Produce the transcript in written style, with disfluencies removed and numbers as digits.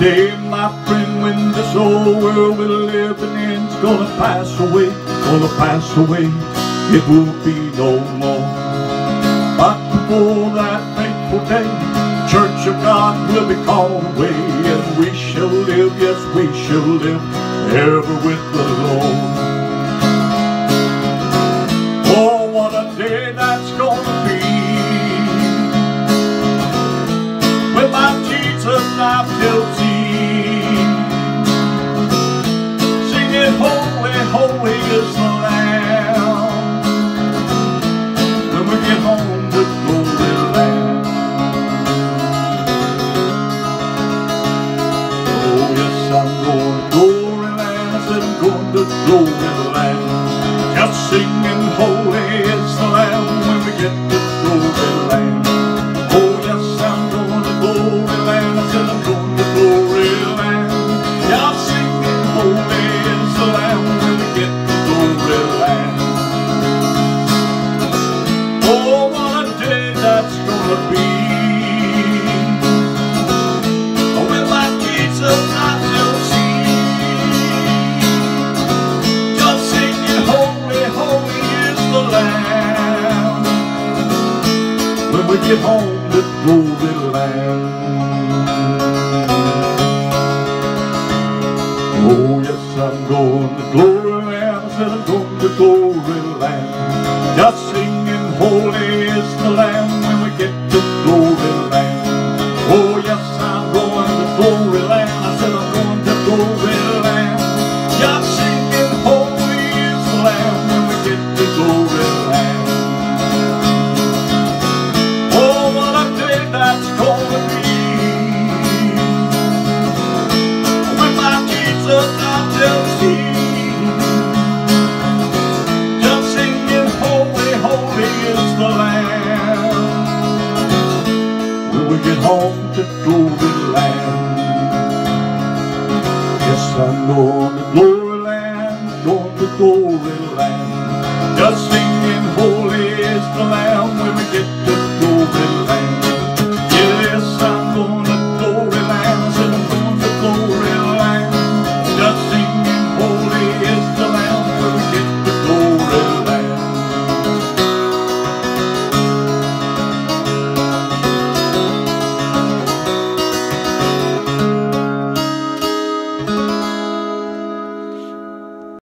day, my friend, when this old world we're living in's gonna pass away, gonna pass away. It will be no more. But before that fateful day, Church of God will be called away, and we shall live, yes, we shall live ever with the Lord. Oh, what a day that's gonna be, when my Jesus I shall see, singing holy, holy is the Lamb, when we get home to glory land. Oh yes, I'm going to glory land, I said I'm going to glory land, just singing holy is the Lamb when we get to glory land. Oh yes, I'm going to glory land, I said I'm going to glory land, just singing holy is the Lamb when we get to glory land. Oh, what a day that's gonna be, when my Jesus I shall see, just singing holy, holy is the Lamb, when we get home to glory land. Oh yes, I'm going to glory land, I said I'm going to glory land, just singing holy is the Lamb when we get to glory land. Oh yes, I'm going to glory land, I said I'm going to glory land, just singing holy is the Lamb when we get to glory land. Oh, what a day that's gonna be, when my Jesus I shall see, just singing holy, holy is the Lamb, when we get home to glory land. Yes, I'm going to glory land, going to glory land, just singing holy is the Lamb when we get to glory land.